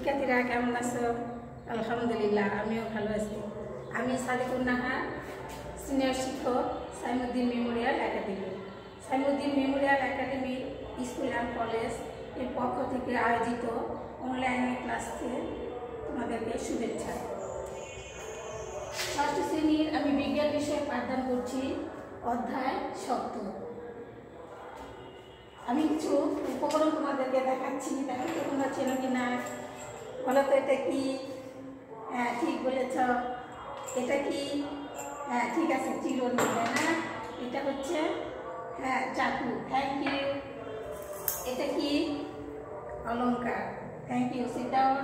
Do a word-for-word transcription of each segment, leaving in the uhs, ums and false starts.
শিক্ষার্থীরা কেমন আছো? আলহামদুলিল্লাহ, আমিও ভালো আছি। আমি সাদিকুন নাহা, সিনিয়র শিক্ষক, Saimuddin memorial academy. Saimuddin memorial academy school and college এর পক্ষ থেকে আয়োজিত অনলাইন ক্লাসে তোমাদেরকে শুভেচ্ছা। ষষ্ঠ শ্রেণীর আমি বিজ্ঞান বিষয়ে পাঠদান করছি, অধ্যায় শব্দ। আমি কিছু উপকরণ তোমাদেরকে দেখাচ্ছি, দেখো তো তোমরা চেনো কি না, বলো তো এটা কি? হ্যাঁ, ঠিক বলেছ, এটা কি? হ্যাঁ, ঠিক আছে, চিরুনি, তাই না? এটা হচ্ছে হ্যাঁ চাকু, থ্যাংক ইউ। এটা কি? অলংকার, থ্যাংক ইউ, সিট ডাউন।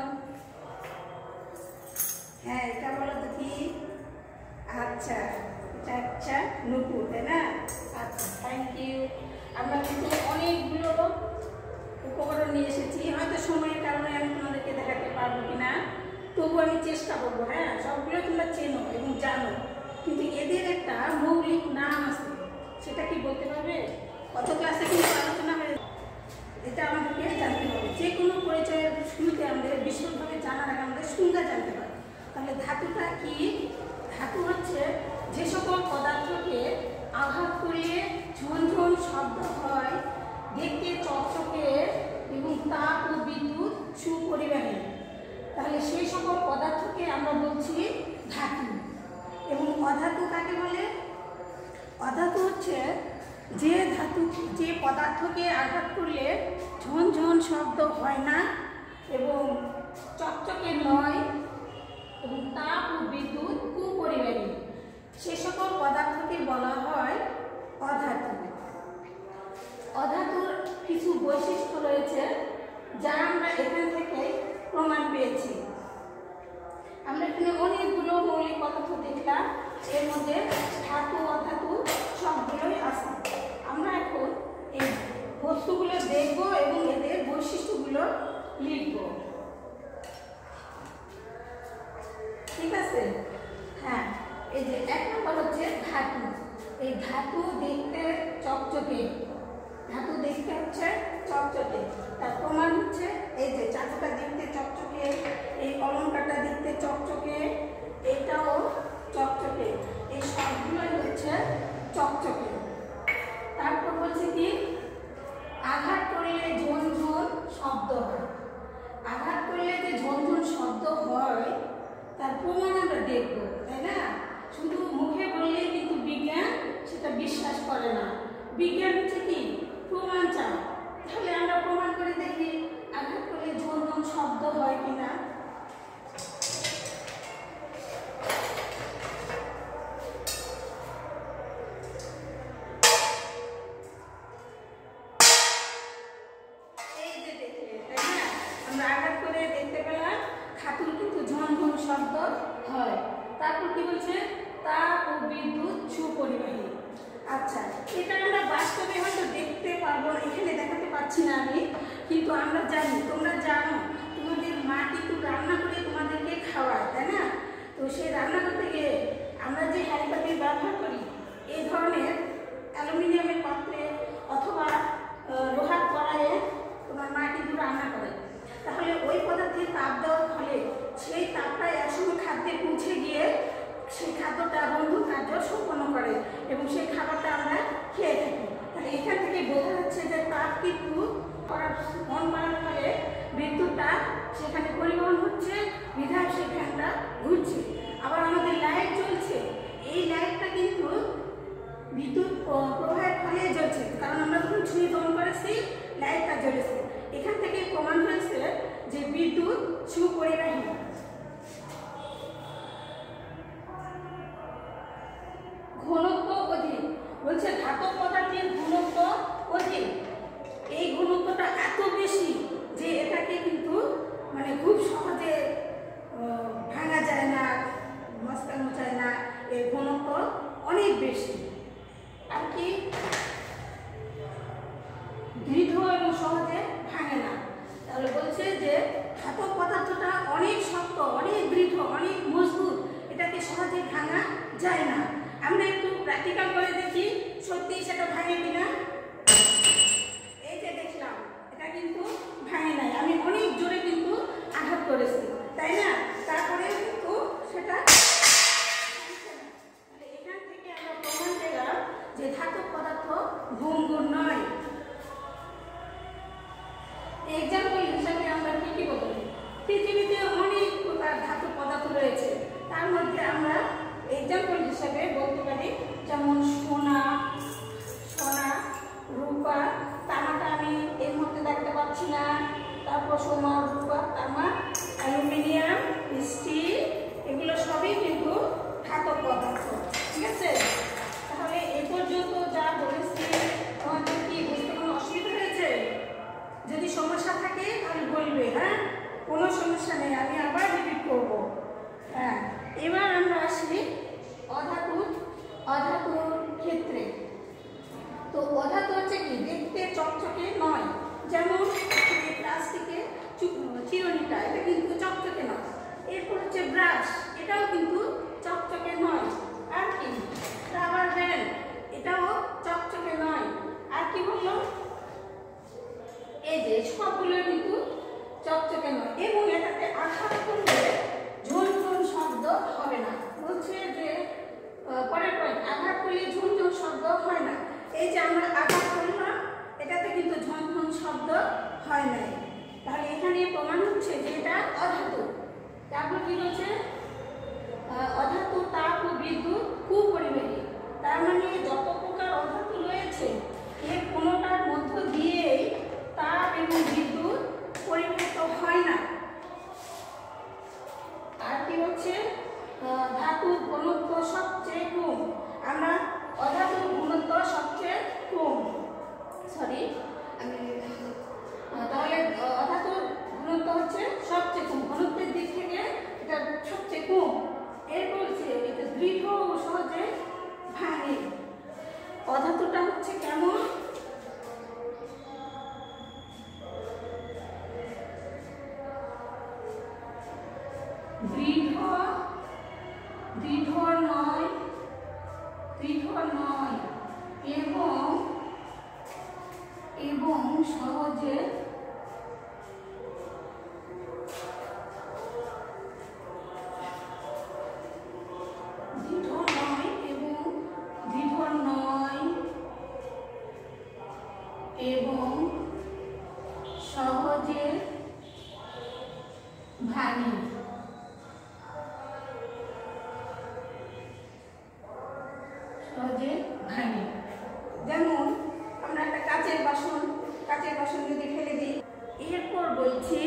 হ্যাঁ, এটা বলো তো কি? আচ্ছা, এটা আচ্ছা নুপুর, তাই না? আচ্ছা, থ্যাংক ইউ। আমরা কিন্তু অনেকগুলো উপকরণ নিয়ে এসেছি, হয়তো সময়ের কারণে আমি তোমাদেরকে দেখাতে পারবো কিনা, তবু আমি চেষ্টা করবো। হ্যাঁ, সবগুলো তোমরা চেনো এবং জানো, কিন্তু এদের একটা মৌলিক নাম আছে, সেটা কি বলতে পারবে? কত ক্লাসে কিন্তু আলোচনা হয়ে, এটা আমাদেরকে জানতে হবে। যে কোনো পরিচয়ের শুরুতে আমাদের বিশদভাবে জানার আগে আমাদের সংজ্ঞা জানতে হবে। তাহলে ধাতুটা কি? ধাতু হচ্ছে যে সকল পদার্থকে আঘাত করলে ঝনঝন শব্দ হয়, দেখতে চকচকে এবং তাপ ও বিদ্যুৎ সুপরিবাহী, তাহলে সেই সকল পদার্থকে আমরা বলছি ধাতু। এবং অধাতু কাকে বলে? অধাতু হচ্ছে যে ধাতু যে পদার্থকে আঘাত করলে ঝনঝন শব্দ হয় না এবং চকচকে নয় এবং তাপ ও বিদ্যুৎ কুপরিবাহী, সে সকল পদার্থকে বলা হয় অধাতু। অধাতুর কিছু বৈশিষ্ট্য রয়েছে যা আমরা এখান থেকে প্রমাণ পেয়েছি। আমরা এখানে অনেকগুলো মৌলিক পদার্থ দেখলাম, এর মধ্যে ধাতু অধাতু সবগুলোই আছে। আমরা এখন এই বস্তুগুলো দেখব এবং এদের বৈশিষ্ট্যগুলো লিখব, ঠিক আছে? হ্যাঁ, এই যে এক নম্বর হচ্ছে ধাতু। এই ধাতু দেখতে চকচকে, ধাতু দেখতে হচ্ছে চকচকে, তার প্রমাণ হচ্ছে এই যে চাকুটা দেখতে চকচকে, এই অলংকারটা দেখতে চকচকে, এটাও চকচকে, এই সবগুলোই হচ্ছে চকচকে। তারপর বলছে কি? আঘাত করলে ঝনঝন শব্দ হয়। আঘাত করলে যে ঝনঝন শব্দ হয় তার প্রমাণ আমরা দেখব, তাই না? শুধু মুখে বললেই কিন্তু বিজ্ঞান সেটা বিশ্বাস করে না। বিজ্ঞান হচ্ছে কি? প্রমাণ চায়। তাহলে আমরা প্রমাণ করে দেখি আঘাত করলে ঝনঝন শব্দ হয় কিনা। এই যে দেখলে, তাই না? আমরা আঘাত করে দেখতে পেলাম ধাতুর কিন্তু ঝনঝন শব্দ হয়। তারপর কি বলছে? তাপ ও বিদ্যুৎ সুপরিবাহী। আচ্ছা, এটা আমরা বাস্তবে হয়তো দেখতে পারবো না, এখানে দেখাতে পারছি না আমি, কিন্তু আমরা জানি, তোমরা জানো, তোমাদের মা কিন্তু রান্না করে তোমাদেরকে খাওয়ায়, তাই না? তো সেই রান্না করতে গিয়ে আমরা যে হাঁড়ি পাতিল ব্যবহার করি, এই ধরনের অ্যালুমিনিয়ামের পাত্রে অথবা লোহার কড়াইয়ে তোমার মা কিন্তু রান্না করে। তাহলে ওই পদার্থে তাপ দেওয়ার ফলে সেই তাপটা একসময় খাদ্যে পৌঁছে গিয়ে সেই খাদ্যটা রন্ধন কার্য সম্পন্ন করে এবং সেই খাবারটা আমরা খেয়ে থাকি। তাহলে এখান থেকে বোঝা যাচ্ছে যে তাপ কিন্তু মন করার ফলে বিদ্যুৎটা সেখানে পরিবহন হচ্ছে, বিধায় সেই ফ্যানটা ঘুরছে। আবার আমাদের লাইট জ্বলছে, এই লাইটটা কিন্তু বিদ্যুৎ প্রবাহের ফলে জ্বলছে, কারণ আমরা যখন ছুঁয়ে দমন করেছি লাইটটা জ্বলেছে। এখান থেকে প্রমাণ হয়েছে যে বিদ্যুৎ সুপরিবাহী। ঘনত্ব অধিক, বলছে ধাতব পদার্থের ঘনত্ব অধিক। এই ঘনত্বটা এত বেশি যে এটাকে কিন্তু মানে খুব সহজে ভাঙা যায় না, মস্কানো যায় না, এর ঘনত্ব অনেক বেশি। আর কি? দৃঢ় এবং সহজে ভাঙে না। তাহলে বলছে যে ধাতব পদার্থটা অনেক শক্ত, অনেক দৃঢ়, অনেক মজবুত, এটাকে সহজে ভাঙা যায় না। আমরা একটু প্র্যাকটিক্যাল করে দেখি সত্যি সেটা ভাঙে কিনা। এই যে দেখলাম এটা কিন্তু ভাঙে নাই, আমি অনেক জোরে কিন্তু আঘাত এক্সাম্পল হিসাবে আমরা কি কি বলতে পারি? পৃথিবীতে অনেক প্রকার ধাতু পদার্থ রয়েছে, তার মধ্যে আমরা এক্সাম্পল হিসাবে বলতে পারি যেমন সোনা, সোনা, রূপা, তামাটা আমি এর মধ্যে দেখতে পাচ্ছি না, তারপর সোনা, রূপা, তামা, অ্যালুমিনিয়াম, স্টিল, এগুলো সবই কিন্তু ধাতব পদার্থ। ঠিক আছে, তাহলে এ পর্যন্ত যা বলেছি তোমাদের কি বুঝতে কোনো অসুবিধা হয়েছে? যদি সমস্যা থাকে তাহলে বলবে, হ্যাঁ কোনো সমস্যা নেই, আমি আবার রিপিট করব। হ্যাঁ, এবার আমরা আসি অধাতু অধাতুর ক্ষেত্রে। তো অধাতু হচ্ছে কি দেখতে চকচকে নয়, যেমন প্লাস্টিকের চিরুনিটা, এটা কিন্তু চকচকে নয়। এরপর হচ্ছে ব্রাশ, এটাও কিন্তু চকচকে নয়। আর কি রাবার ব্যান্ড, এটাও চকচকে নয়। আর কি বললো? এই যে সবগুলো কিন্তু চকচকে নয়, এবং এটাতে আঘাত করলে ঝনঝন শব্দ হবে না। বলছে যে পরের পয়েন্ট, আঘাত করলে ঝনঝন শব্দ হয় না। এই যে আমরা আঘাত করলাম, এটাতে কিন্তু ঝনঝন শব্দ হয় না। তাহলে এখানে প্রমাণ হচ্ছে যে এটা অধাতু। তারপর কি বলছে? অধাতু তাপ ও বিদ্যুৎ কুপরিবাহী। তার মানে যত প্রকার অধাতু রয়েছে এর কোনোটার মধ্য দিয়েই তাপ এবং বিদ্যুৎ পরিবাহিত হয় না। আর কি হচ্ছে? ধাতুর ঘনত্ব সবচেয়ে কম। আমরা অধাতুর ঘনত্ব সবচেয়ে কম, সরি আমি তাহলে অধাতুর ঘনত্ব হচ্ছে সবচেয়ে কম, ঘনত্বের দিক থেকে এটা সবচেয়ে কম। এর বলছে এটা দৃঢ় ও সহজে ভাঙে। অধাতুটা হচ্ছে কেমন? দৃঢ়, দৃঢ় নয়, দৃঢ় নয় এবং এবং সহজে দৃঢ় নয় এবং দৃঢ় নয় এবং সহজে ভাঙে। সহজে ভাঙে। যেমন আমরা একটা কাচের বাসন, কাচের বাসন যদি ফেলে দিই। এরপর বলছি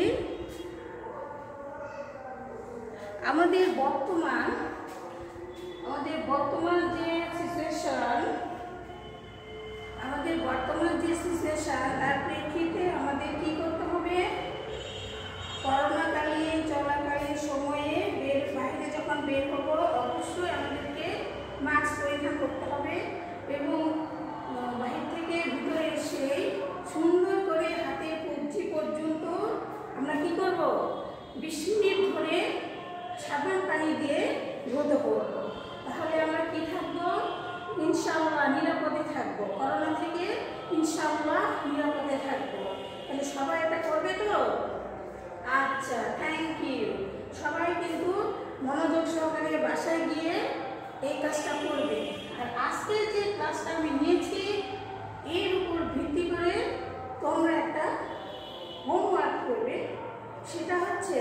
আমাদের বর্তমান আমাদের বর্তমান যে সিচুয়েশন আমাদের বর্তমান যে সিচুয়েশন তার প্রেক্ষিতে আমাদের কি করতে হবে? করোনাকালীন চলাকালীন সময়ে বের বাইরে যখন বের হব অবশ্যই আমাদেরকে মাস্ক পরিধান করতে হবে, এবং বাহির থেকে ভিতরে এসে সুন্দর করে হাতে কবজি পর্যন্ত আমরা কি করব? বিশ মিনিট ধরে সাবান পানি দিয়ে রোদ করব। তাহলে আমরা কি থাকবো? ইনশাআল্লাহ নিরাপদে থাকবো, করোনা থেকে ইনশাআল্লাহ নিরাপদে থাকবো। তাহলে সবাই এটা করবে তো? আচ্ছা, থ্যাংক ইউ। সবাই কিন্তু মনোযোগ সহকারে বাসায় গিয়ে এই কাজটা করবে। আর আজকে যে ক্লাসটা আমি নিয়েছি এর উপর ভিত্তি করে তোমরা একটা হোমওয়ার্ক করবে। সেটা হচ্ছে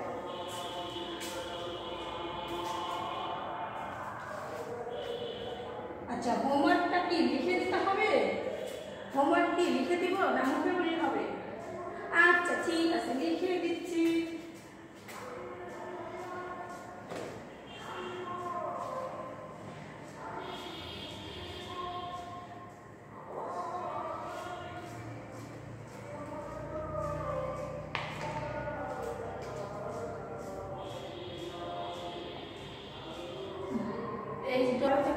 আচ্ছা, হোমওয়ার্কটা কি লিখে দিতে হবে? হোমওয়ার্ক কি লিখে দিব না মুখে বললে হবে? আচ্ছা ঠিক আছে, লিখে দিচ্ছি। এই